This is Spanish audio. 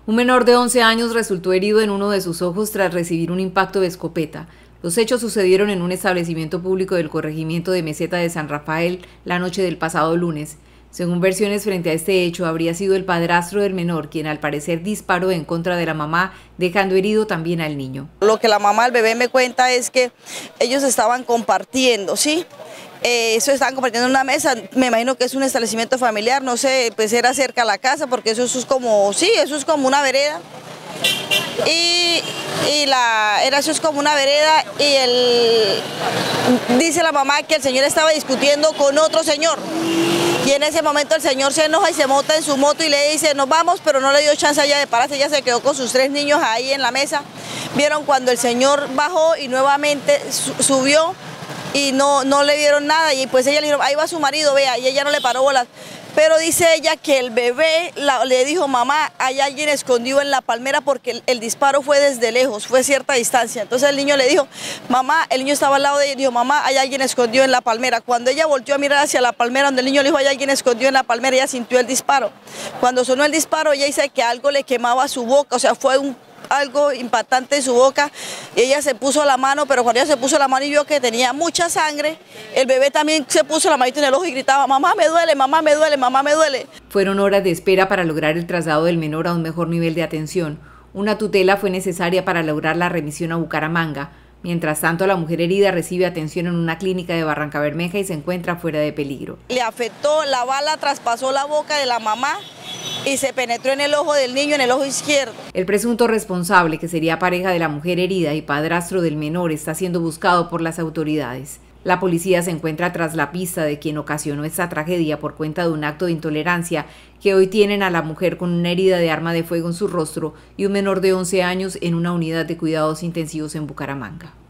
Un menor de 11 años resultó herido en uno de sus ojos tras recibir un impacto de escopeta. Los hechos sucedieron en un establecimiento público del corregimiento de Meseta de San Rafael la noche del pasado lunes. Según versiones frente a este hecho, habría sido el padrastro del menor quien al parecer disparó en contra de la mamá, dejando herido también al niño. Lo que la mamá del bebé me cuenta es que ellos estaban compartiendo, ¿sí? Eso estaban compartiendo en una mesa, me imagino que es un establecimiento familiar, no sé, pues era cerca a la casa porque eso es como, sí, eso es como una vereda. Eso es como una vereda dice la mamá que el señor estaba discutiendo con otro señor y en ese momento el señor se enoja y se monta en su moto y le dice nos vamos, pero no le dio chance a ella de pararse, ella se quedó con sus 3 niños ahí en la mesa. Vieron cuando el señor bajó y nuevamente subió y no le dieron nada y pues ella le dijo, ahí va su marido, vea, y ella no le paró bolas. Pero dice ella que el bebé le dijo, mamá, hay alguien escondido en la palmera porque el disparo fue desde lejos, fue cierta distancia. Entonces el niño le dijo, mamá, el niño estaba al lado de ella y dijo, mamá, hay alguien escondido en la palmera. Cuando ella volteó a mirar hacia la palmera donde el niño le dijo, hay alguien escondido en la palmera, ella sintió el disparo. Cuando sonó el disparo, ella dice que algo le quemaba su boca, o sea, fue algo impactante en su boca y ella se puso la mano, pero cuando ella se puso la mano y vio que tenía mucha sangre, el bebé también se puso la manita en el ojo y gritaba, mamá me duele, mamá me duele, mamá me duele. Fueron horas de espera para lograr el traslado del menor a un mejor nivel de atención. Una tutela fue necesaria para lograr la remisión a Bucaramanga. Mientras tanto, la mujer herida recibe atención en una clínica de Barrancabermeja y se encuentra fuera de peligro. Le afectó, la bala traspasó la boca de la mamá y se penetró en el ojo del niño, en el ojo izquierdo. El presunto responsable, que sería pareja de la mujer herida y padrastro del menor, está siendo buscado por las autoridades. La policía se encuentra tras la pista de quien ocasionó esta tragedia por cuenta de un acto de intolerancia que hoy tienen a la mujer con una herida de arma de fuego en su rostro y un menor de 11 años en una unidad de cuidados intensivos en Bucaramanga.